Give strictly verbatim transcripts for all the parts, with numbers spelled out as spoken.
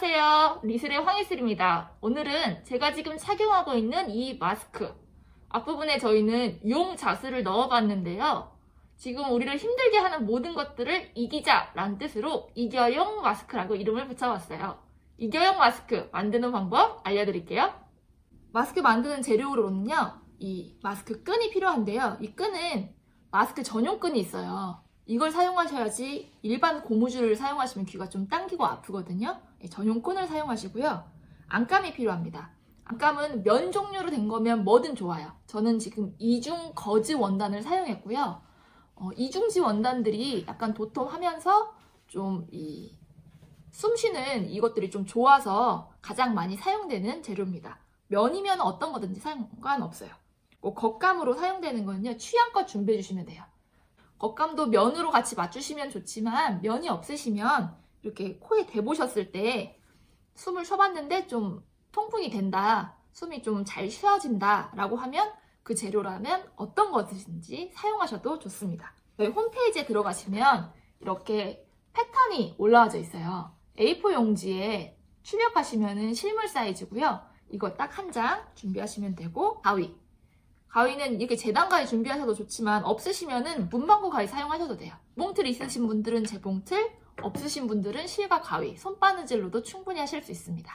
안녕하세요. 리슬의 황예슬입니다. 오늘은 제가 지금 착용하고 있는 이 마스크 앞부분에 저희는 용 자수를 넣어봤는데요. 지금 우리를 힘들게 하는 모든 것들을 이기자 라는 뜻으로 이겨용 마스크라고 이름을 붙여봤어요. 이겨용 마스크 만드는 방법 알려드릴게요. 마스크 만드는 재료로는요, 이 마스크 끈이 필요한데요. 이 끈은 마스크 전용 끈이 있어요. 이걸 사용하셔야지 일반 고무줄을 사용하시면 귀가 좀 당기고 아프거든요. 전용 끈을 사용하시고요. 안감이 필요합니다. 안감은 면 종류로 된 거면 뭐든 좋아요. 저는 지금 이중 거즈 원단을 사용했고요. 어, 이중지 원단들이 약간 도톰하면서 좀 이 숨쉬는 이것들이 좀 좋아서 가장 많이 사용되는 재료입니다. 면이면 어떤 거든지 상관없어요. 꼭 겉감으로 사용되는 거는요, 취향껏 준비해 주시면 돼요. 겉감도 면으로 같이 맞추시면 좋지만 면이 없으시면 이렇게 코에 대보셨을 때 숨을 쉬어봤는데 좀 통풍이 된다, 숨이 좀 잘 쉬어진다 라고 하면 그 재료라면 어떤 것이든지 사용하셔도 좋습니다. 저희 홈페이지에 들어가시면 이렇게 패턴이 올라와져 있어요. 에이 사 용지에 출력하시면 실물 사이즈고요. 이거 딱 한 장 준비하시면 되고, 가위 가위는 이렇게 재단 가위 준비하셔도 좋지만 없으시면은 문방구 가위 사용하셔도 돼요. 봉틀 있으신 분들은 재봉틀, 없으신 분들은 실과 가위, 손바느질로도 충분히 하실 수 있습니다.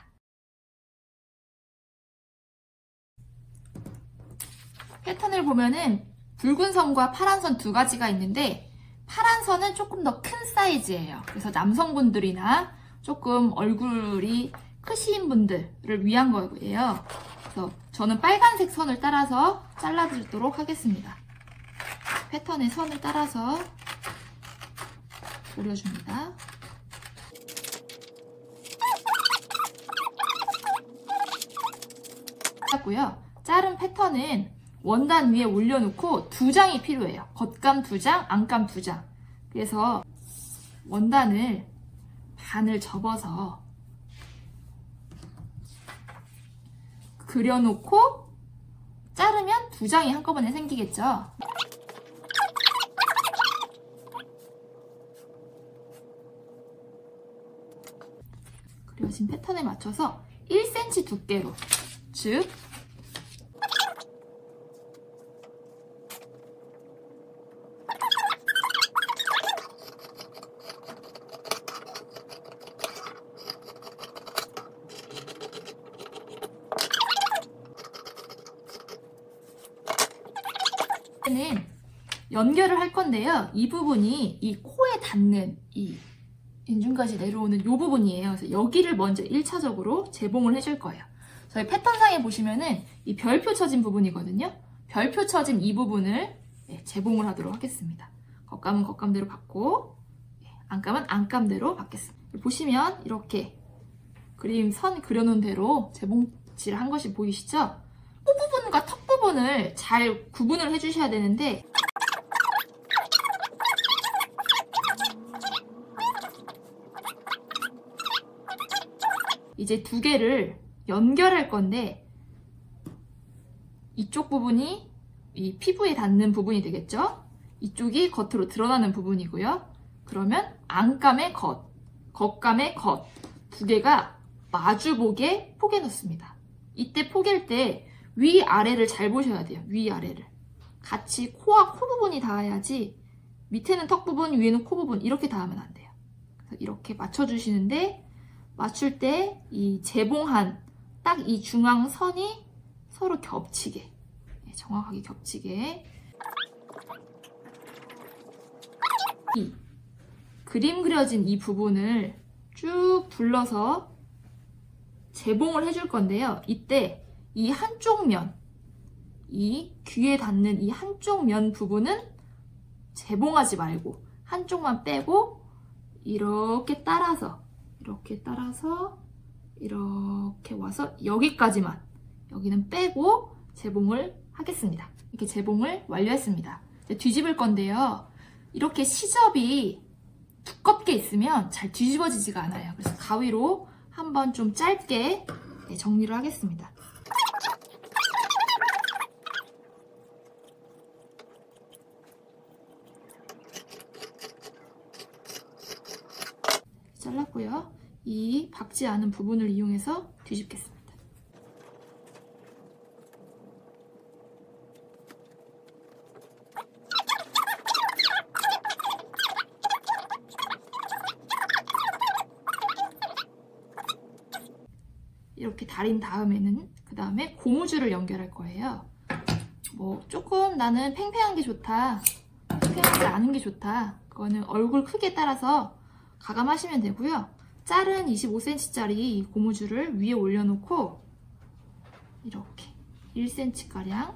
패턴을 보면은 붉은 선과 파란 선 두 가지가 있는데, 파란 선은 조금 더 큰 사이즈예요. 그래서 남성분들이나 조금 얼굴이 크신 분들을 위한 거예요. 그래서 저는 빨간색 선을 따라서 잘라주도록 하겠습니다. 패턴의 선을 따라서 그려줍니다. 하고요. 자른 패턴은 원단 위에 올려놓고 두 장이 필요해요. 겉감 두 장, 안감 두 장. 그래서 원단을 반을 접어서 그려놓고 자르면 두 장이 한꺼번에 생기겠죠. 그려진 패턴에 맞춰서 일 센티미터 두께로, 즉 는 연결을 할 건데요. 이 부분이 이 코에 닿는 이 인중까지 내려오는 이 부분이에요. 그래서 여기를 먼저 일 차적으로 재봉을 해줄 거예요. 저희 패턴상에 보시면은 이 별표 쳐진 부분이거든요. 별표 쳐진 이 부분을 재봉을 하도록 하겠습니다. 겉감은 겉감대로 받고, 안감은 안감대로 받겠습니다. 보시면 이렇게 그림 선 그려놓은 대로 재봉질을 한 것이 보이시죠? 코 부분과 턱 부분을 잘 구분을 해주셔야 되는데, 이제 두 개를 연결할 건데, 이쪽 부분이 이 피부에 닿는 부분이 되겠죠? 이쪽이 겉으로 드러나는 부분이고요. 그러면 안감의 겉, 겉감의 겉 두 개가 마주보게 포개 놓습니다. 이때 포갤 때 위아래를 잘 보셔야 돼요. 위아래를 같이 코와 코 부분이 닿아야지, 밑에는 턱 부분, 위에는 코 부분 이렇게 닿으면 안 돼요. 그래서 이렇게 맞춰주시는데, 맞출 때 이 재봉한 딱 이 중앙선이 서로 겹치게, 정확하게 겹치게, 이 그림 그려진 이 부분을 쭉 불러서 재봉을 해줄 건데요. 이때 이 한쪽 면, 이 귀에 닿는 이 한쪽 면 부분은 재봉하지 말고 한쪽만 빼고 이렇게 따라서 이렇게 따라서 이렇게 와서 여기까지만, 여기는 빼고 재봉을 하겠습니다. 이렇게 재봉을 완료했습니다. 이제 뒤집을 건데요. 이렇게 시접이 두껍게 있으면 잘 뒤집어지지가 않아요. 그래서 가위로 한번 좀 짧게 정리를 하겠습니다. 잘랐고요. 이 박지 않은 부분을 이용해서 뒤집겠습니다. 이렇게 달인 다음에는 그 다음에 고무줄을 연결할 거예요. 뭐 조금 나는 팽팽한 게 좋다, 팽팽하지 않은 게 좋다, 그거는 얼굴 크기에 따라서 가감하시면 되고요. 짧은 이십오 센티미터짜리 고무줄을 위에 올려놓고 이렇게 일 센티미터가량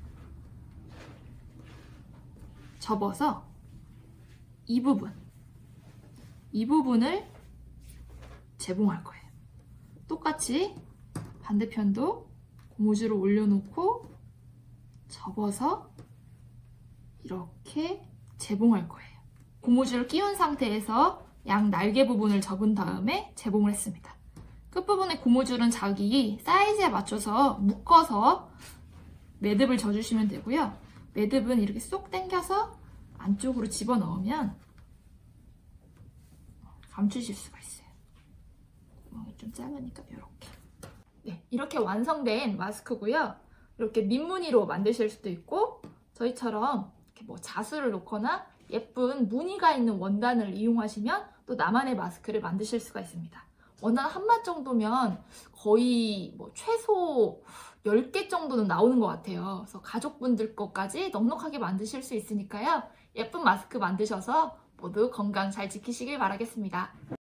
접어서 이 부분, 이 부분을 재봉할 거예요. 똑같이 반대편도 고무줄을 올려놓고 접어서 이렇게 재봉할 거예요. 고무줄을 끼운 상태에서 양 날개 부분을 접은 다음에 재봉을 했습니다. 끝부분의 고무줄은 자기 사이즈에 맞춰서 묶어서 매듭을 져주시면 되고요. 매듭은 이렇게 쏙 당겨서 안쪽으로 집어넣으면 감추실 수가 있어요. 구멍이 좀 작으니까 이렇게. 네, 이렇게 완성된 마스크고요. 이렇게 민무늬로 만드실 수도 있고, 저희처럼 이렇게 뭐 자수를 놓거나 예쁜 무늬가 있는 원단을 이용하시면 또 나만의 마스크를 만드실 수가 있습니다. 원단 한 마 정도면 거의 뭐 최소 열 개 정도는 나오는 것 같아요. 그래서 가족분들 것까지 넉넉하게 만드실 수 있으니까요. 예쁜 마스크 만드셔서 모두 건강 잘 지키시길 바라겠습니다.